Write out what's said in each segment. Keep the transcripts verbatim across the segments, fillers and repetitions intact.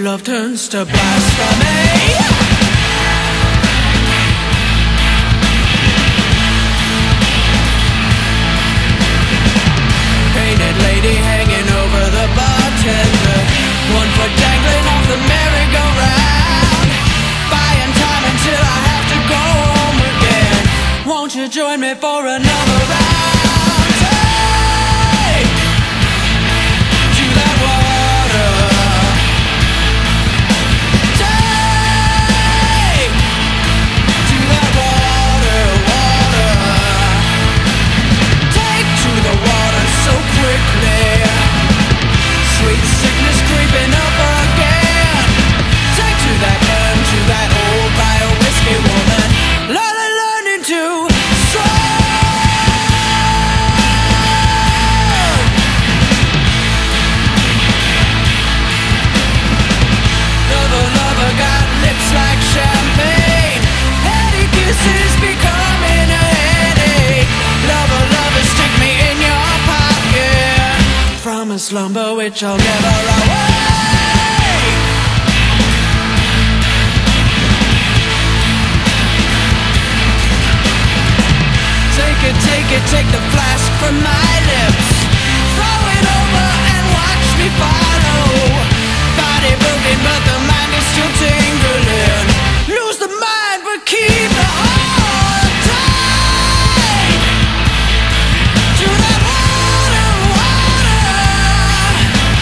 love turns to blasphemy. Painted lady hanging over the bartender, one foot dangling off the merry-go-round, buying time until I have to go home again. Won't you join me for another round? Take to that water. Take to that water, water. Take to the water so quickly. Sweet sickness creeping up again. Take to that burn, to that old bio whiskey woman. Learn and learning to Lover, lover got lips like champagne. Heady kisses becoming a headache. Lover, lover, stick me in your pocket from a slumber which I'll never awake. Take it, take it, take the flask from my lips. Throw it over and watch me follow. Body broken but the mind is still tingling. Lose the mind but keep the heart tight. To that water, water.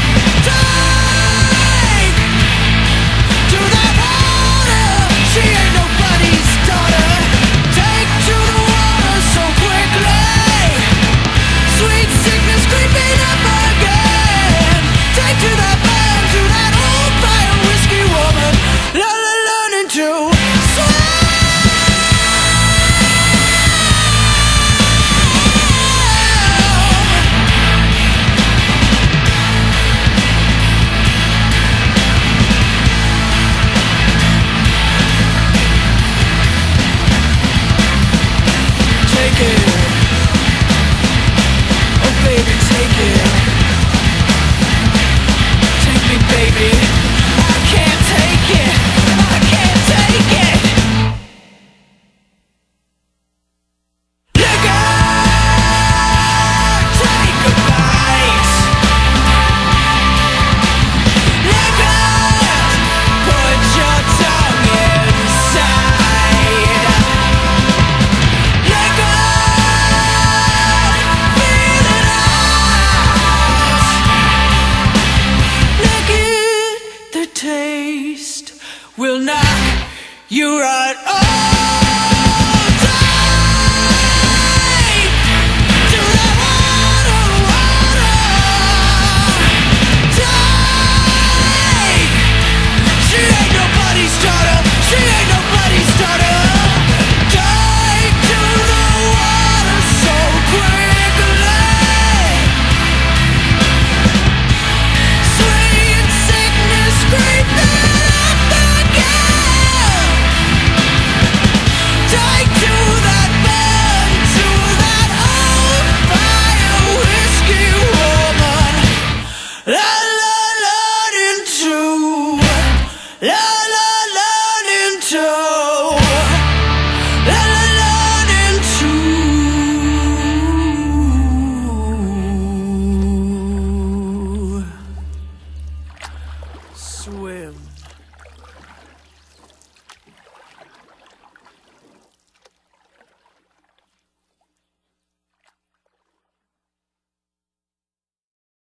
Take to that water. She ain't nobody's daughter. Take to the water so quickly. Sweet sickness creeping up again. Take to that burn, to that old fire whiskey woman. Learning to swim. Take it. Oh baby, take it. Take me, baby. I can't take it. I can't take it. Liquor, take a bite. Liquor, put your tongue inside. Liquor, feel it out. Lick it, the taste will knock you right